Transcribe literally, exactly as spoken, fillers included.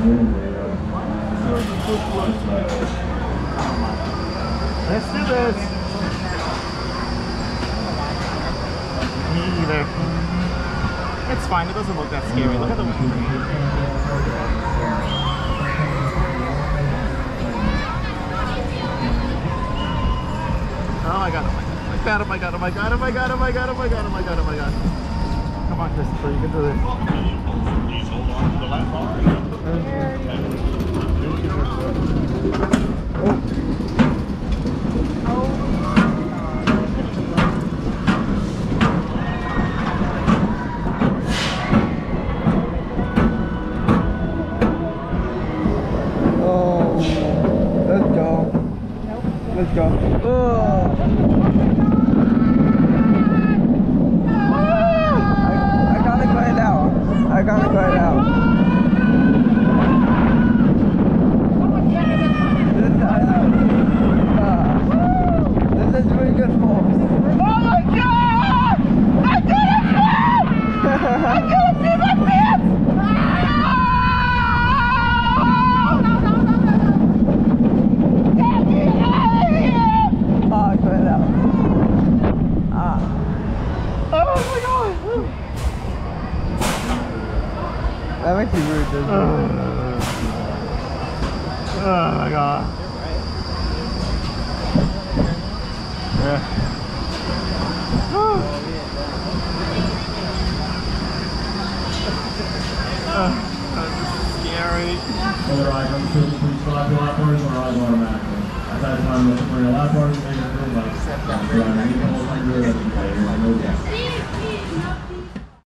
Let's do this. Me either. It's fine, it doesn't look that scary. Look at the windscreen. Oh my god, oh my god, oh my god, oh my god, oh my god, oh my god, oh my god, oh my god, oh my god. Come on, Christopher, you can do this. Please hold on to the left bar. Oh. Let's go. Oh. I, I gotta go it out. I gotta go it out. This is, uh, this is really good force. Oh my god! I did it, man! I couldn't see my pants! That makes you rude, doesn't it? Oh my god. Yeah. Oh. Oh, that's scary. Other items, please slide your lap bars or eyes automatically. At that time, when your lap bars make a move like step down, underneath the whole finger, no gas.